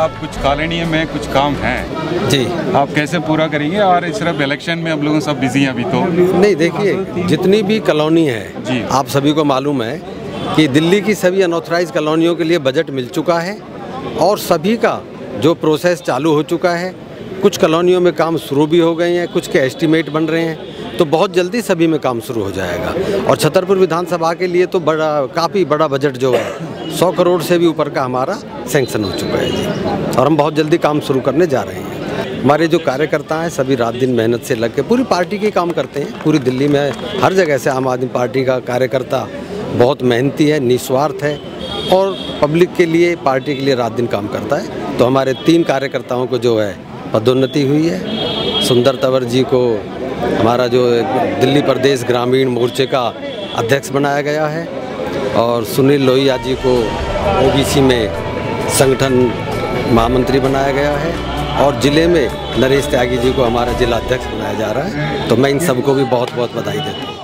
आप कुछ कॉलोनी में कुछ काम हैं जी, आप कैसे पूरा करेंगे? और सिर्फ इलेक्शन में हम लोग सब बिजी हैं अभी तो। नहीं देखिए, जितनी भी कॉलोनी है जी, आप सभी को मालूम है कि दिल्ली की सभी अनऑथराइज कॉलोनियों के लिए बजट मिल चुका है और सभी का जो प्रोसेस चालू हो चुका है। कुछ कॉलोनियों में काम शुरू भी हो गए हैं, कुछ के एस्टीमेट बन रहे हैं, तो बहुत जल्दी सभी में काम शुरू हो जाएगा। और छतरपुर विधानसभा के लिए तो काफ़ी बड़ा बजट जो है 100 करोड़ से भी ऊपर का हमारा सैंक्शन हो चुका है जी, और हम बहुत जल्दी काम शुरू करने जा रहे हैं। हमारे जो कार्यकर्ता हैं सभी रात दिन मेहनत से लग के पूरी पार्टी के काम करते हैं। पूरी दिल्ली में हर जगह से आम आदमी पार्टी का कार्यकर्ता बहुत मेहनती है, निस्वार्थ है और पब्लिक के लिए, पार्टी के लिए रात दिन काम करता है। तो हमारे 3 कार्यकर्ताओं को जो है पदोन्नति हुई है। सुंदर तंवर जी को हमारा जो दिल्ली प्रदेश ग्रामीण मोर्चे का अध्यक्ष बनाया गया है और सुनील लोहिया जी को ओबीसी में संगठन महामंत्री बनाया गया है और जिले में नरेश त्यागी जी को हमारा जिला अध्यक्ष बनाया जा रहा है। तो मैं इन सबको भी बहुत बहुत बधाई देता हूँ।